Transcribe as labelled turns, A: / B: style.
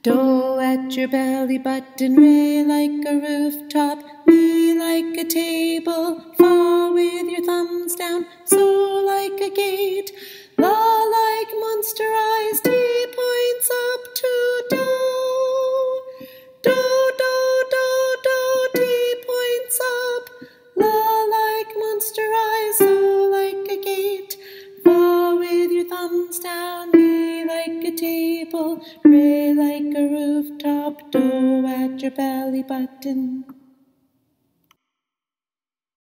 A: Do at your belly button, re like a rooftop, mi like a table, fa with your thumbs down, so like a gate, la like monster eyes, T points up to do, do, do, do, do, T points up, la like monster eyes, so like a gate, fa with your thumbs down, mi like a table, re like a rooftop, do at your belly button.